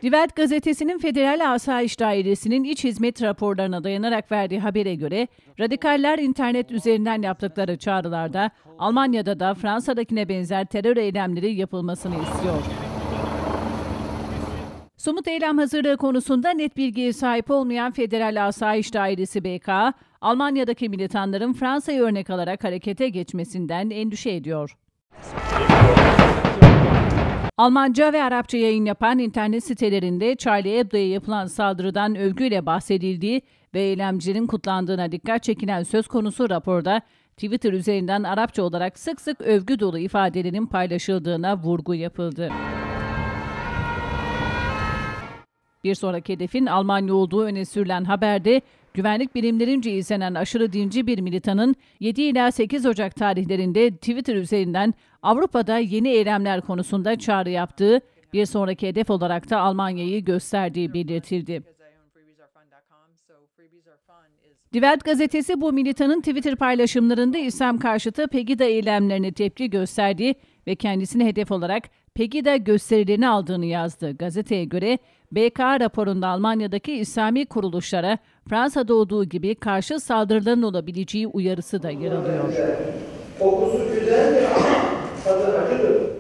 Die Welt gazetesinin Federal Asayiş Dairesi'nin iç hizmet raporlarına dayanarak verdiği habere göre radikaller internet üzerinden yaptıkları çağrılarda Almanya'da da Fransa'dakine benzer terör eylemleri yapılmasını istiyor. Somut eylem hazırlığı konusunda net bilgiye sahip olmayan Federal Asayiş Dairesi BK, Almanya'daki militanların Fransa'yı örnek alarak harekete geçmesinden endişe ediyor. Almanca ve Arapça yayın yapan internet sitelerinde Charlie Hebdo'ya yapılan saldırıdan övgüyle bahsedildiği ve eylemcilerin kutlandığına dikkat çekilen söz konusu raporda Twitter üzerinden Arapça olarak sık sık övgü dolu ifadelerin paylaşıldığına vurgu yapıldı. Bir sonraki hedefin Almanya olduğu öne sürülen haberde, güvenlik birimlerince izlenen aşırı dinci bir militanın 7 ila 8 Ocak tarihlerinde Twitter üzerinden Avrupa'da yeni eylemler konusunda çağrı yaptığı, bir sonraki hedef olarak da Almanya'yı gösterdiği belirtildi. Die Welt gazetesi bu militanın Twitter paylaşımlarında İslam karşıtı Pegida eylemlerine tepki gösterdiği ve kendisini hedef olarak Pegida gösterilerini aldığını yazdı. Gazeteye göre BK raporunda Almanya'daki İslami kuruluşlara Fransa'da olduğu gibi karşı saldırıların olabileceği uyarısı da yer alıyor. Kokusu güzel ama tadı acıdır.